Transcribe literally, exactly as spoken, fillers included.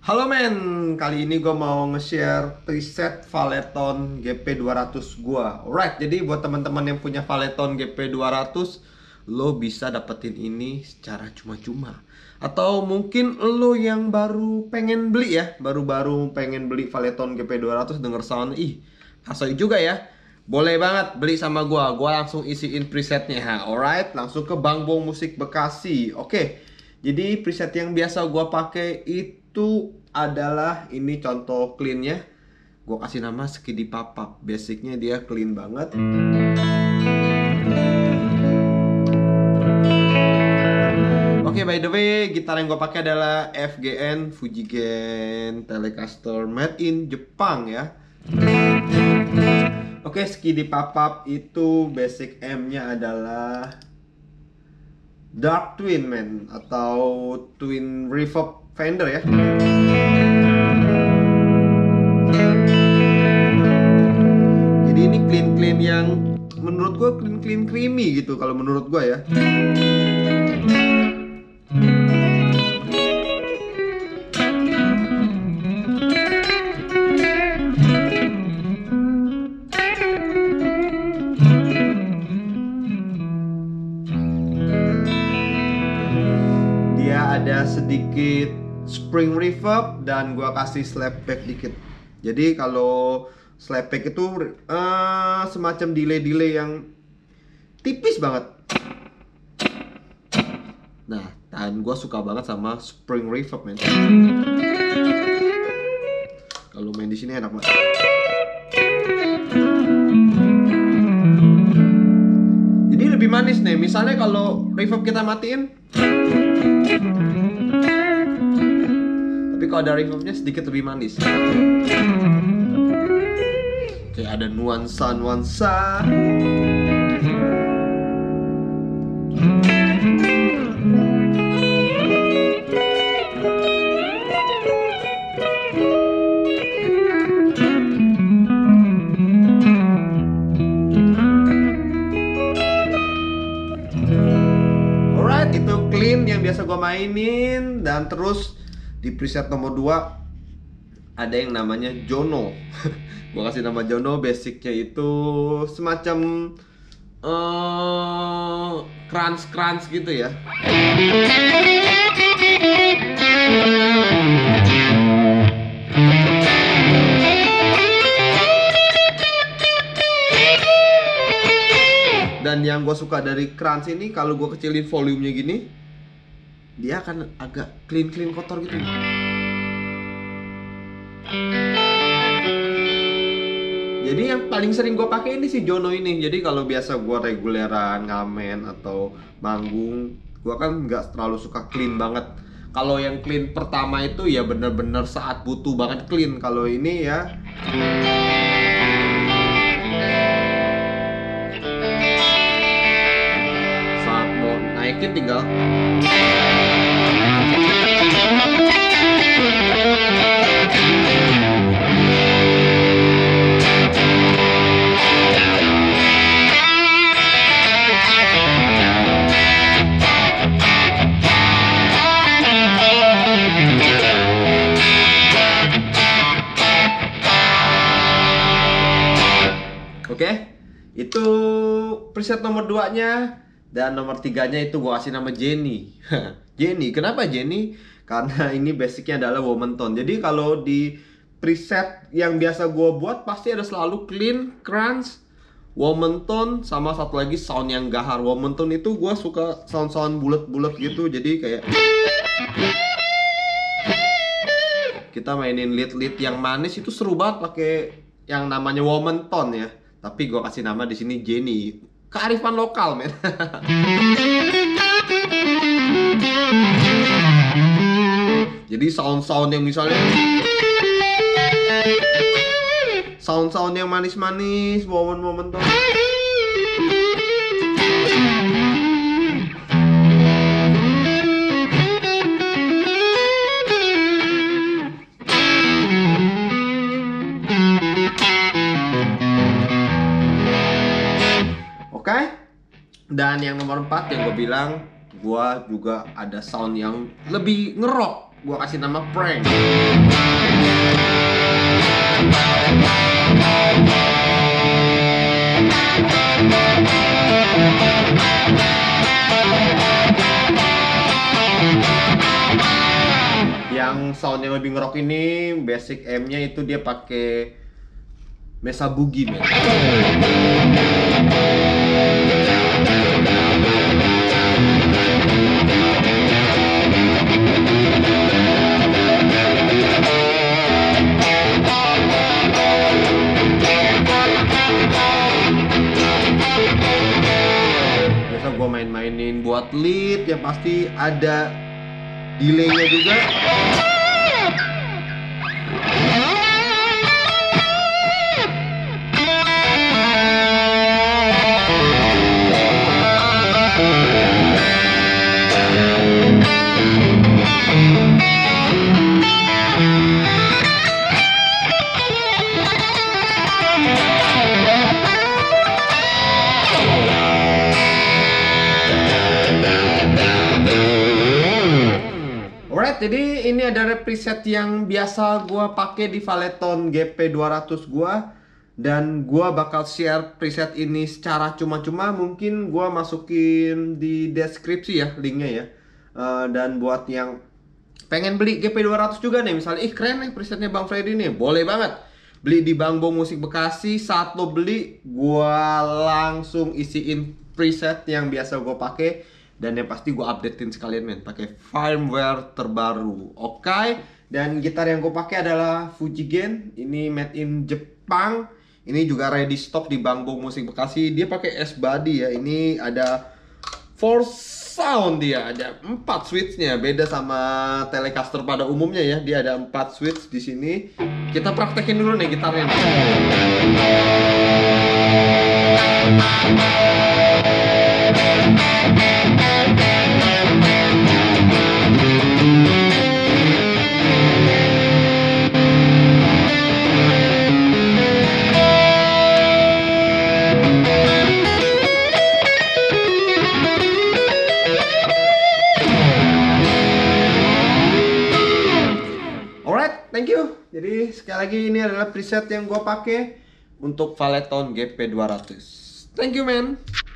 Halo men, kali ini gue mau nge-share preset Valeton G P dua ratus gua. Alright, jadi buat teman-teman yang punya Valeton G P dua ratus, lo bisa dapetin ini secara cuma-cuma. Atau mungkin lo yang baru pengen beli ya, baru-baru pengen beli Valeton G P dua ratus, denger sound, ih, asoi juga ya. Boleh banget beli sama gua, gua langsung isiin presetnya. Alright, langsung ke Bang Bong Musik Bekasi. Oke, jadi preset yang biasa gua pakai itu adalah ini contoh cleannya. Gue kasih nama Skidi Papap. Basicnya dia clean banget. Oke, okay, by the way, gitar yang gue pakai adalah F G N Fujigen Telecaster made in Jepang ya. Oke, okay, Skidi Papap itu basic M-nya adalah Dark Twin man atau Twin Reverb Fender ya. Jadi ini clean-clean yang menurut gue clean-clean creamy gitu kalau menurut gue ya. Dia ada sedikit spring reverb dan gua kasih slapback dikit. Jadi kalau slapback itu uh, semacam delay-delay yang tipis banget. Nah, dan gua suka banget sama spring reverb men. Kalau main di sini enak banget. Jadi lebih manis nih. Misalnya kalau reverb kita matiin, tapi kalau ada reverbnya sedikit lebih manis. Kayak ada nuansa-nuansa. Alright, itu clean yang biasa gue mainin. Dan terus di preset nomor dua ada yang namanya Jono. Gua kasih nama Jono, basicnya itu semacam uh, crunch-crunch gitu ya. Dan yang gue suka dari crunch ini, kalau gue kecilin volumenya gini, dia akan agak clean-clean kotor gitu. Jadi yang paling sering gue pakai ini si Jono ini. Jadi kalau biasa gue reguleran ngamen atau manggung, gue kan nggak terlalu suka clean banget. Kalau yang clean pertama itu ya bener-bener saat butuh banget clean. Kalau ini ya saat mau naikin tinggal. Oke, okay, itu preset nomor dua nya. Dan nomor tiga nya itu gue kasih nama Jenny. Jenny, kenapa Jenny? Karena ini basicnya adalah woman tone. Jadi kalau di preset yang biasa gue buat pasti ada selalu clean, crunch, woman tone, sama satu lagi sound yang gahar. Woman tone itu gue suka sound-sound bulat-bulat gitu. Jadi kayak kita mainin lead-lead yang manis itu seru banget pakai yang namanya woman tone ya. Tapi gue kasih nama di sini Jenny. Kearifan lokal, men. Jadi sound-sound yang misalnya sound-sound yang manis-manis, momen-momen tuh. Oke, okay? Dan yang nomor empat yang gue bilang, gue juga ada sound yang lebih ngerok. gua kasih nama prank. Yang sound yang lebih ngerok ini basic M-nya itu dia pakai Mesa Boogie, men. Biasa gue main-mainin buat lead, yang pasti ada delaynya juga. Jadi ini adalah preset yang biasa gua pakai di Valeton G P dua ratus gua, dan gua bakal share preset ini secara cuma-cuma. Mungkin gua masukin di deskripsi ya linknya ya. Uh, dan buat yang pengen beli G P dua ratus juga nih, misalnya ih keren nih presetnya Bang Freddy nih, boleh banget beli di Bang Bo Musik Bekasi. Saat lo beli, gua langsung isiin preset yang biasa gua pakai. Dan yang pasti gue updatein sekalian, men, pakai firmware terbaru. Oke, okay? Dan gitar yang gue pakai adalah Fujigen. Ini made in Jepang. Ini juga ready stock di Bang Bo Musik Bekasi. Dia pakai S-body ya. Ini ada four sound dia, ada empat switchnya. Beda sama Telecaster pada umumnya ya. Dia ada empat switch di sini. Kita praktekin dulu nih gitarnya. Nih. Thank you. Jadi sekali lagi ini adalah preset yang gue pakai untuk Valeton G P dua ratus. Thank you, man.